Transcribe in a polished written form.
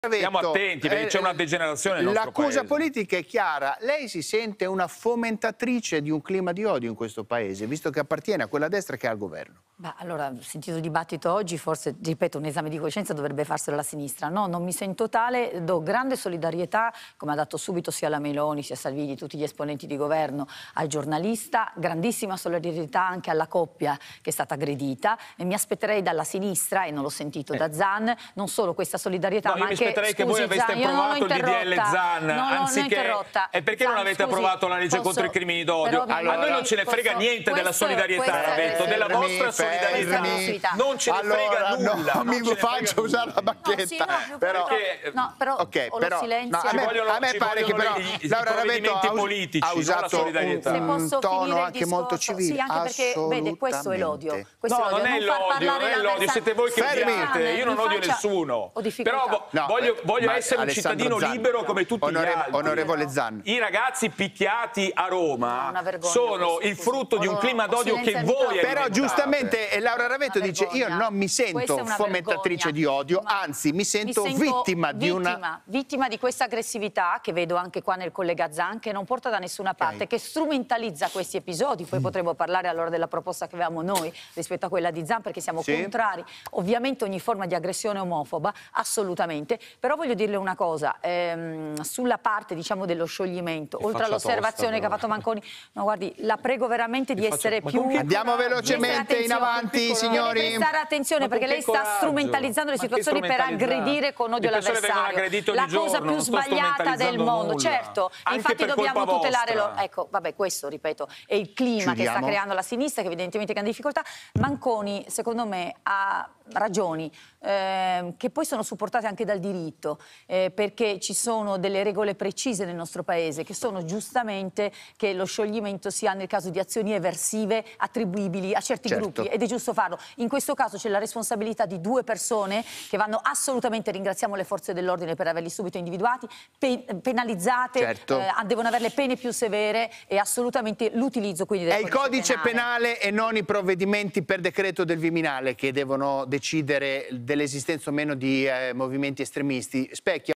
Stiamo attenti perché c'è una degenerazione nel nostro paese. L'accusa politica è chiara. Lei si sente una fomentatrice di un clima di odio in questo paese, visto che appartiene a quella destra che è al governo? Beh, allora, sentito il dibattito oggi, forse, ripeto, un esame di coscienza dovrebbe farselo la sinistra. No, non mi sento tale, do grande solidarietà, come ha dato subito sia la Meloni, sia Salvini, tutti gli esponenti di governo, al giornalista, grandissima solidarietà anche alla coppia che è stata aggredita, e mi aspetterei dalla sinistra, e non l'ho sentito da Zan, non solo questa solidarietà, no, ma anche... Scusi, che voi aveste approvato il DDL Zan, anziché... E perché non avete approvato la legge contro i crimini d'odio? A noi non ce ne frega niente della solidarietà, Ravetto, della vostra solidarietà. Non ce ne frega nulla. Non mi faccio usare la bacchetta. Però lo silenzio. A me pare che però Laura Ravetto ha usato un tono anche molto civile. Sì, anche perché, vede, questo è l'odio. No, non è l'odio, siete voi che odiate. Io non odio nessuno. Però voglio essere un cittadino libero come tutti gli altri. Onorevole Zan. I ragazzi picchiati a Roma sono il frutto di un clima d'odio che voi avete. Però giustamente Laura Ravetto dice: io non mi sento fomentatrice di odio, anzi mi sento vittima di questa aggressività che vedo anche qua nel collega Zan, che non porta da nessuna parte, che strumentalizza questi episodi. Poi potremo parlare allora della proposta che avevamo noi rispetto a quella di Zan, perché siamo contrari ovviamente ogni forma di aggressione omofoba, assolutamente. Però voglio dirle una cosa, sulla parte, diciamo, dello scioglimento, oltre all'osservazione che ha fatto Manconi, no, guardi, la prego veramente di essere più... Andiamo velocemente in avanti, signori. Deve prestare attenzione, perché lei sta strumentalizzando le situazioni per aggredire con odio l'avversario. La cosa più sbagliata del mondo, certo. E infatti dobbiamo tutelare ecco, vabbè, questo, ripeto, è il clima che sta creando la sinistra, che evidentemente ha difficoltà. Manconi, secondo me, ha ragioni che poi sono supportate anche dal diritto, perché ci sono delle regole precise nel nostro paese, che sono giustamente che lo scioglimento sia nel caso di azioni eversive attribuibili a certi gruppi, ed è giusto farlo. In questo caso c'è la responsabilità di due persone che vanno assolutamente, ringraziamo le forze dell'ordine per averli subito individuati, penalizzate, devono avere le pene più severe, e assolutamente l'utilizzo quindi del codice penale e non i provvedimenti per decreto del Viminale che devono decidere dell'esistenza o meno di movimenti estremisti. Specchia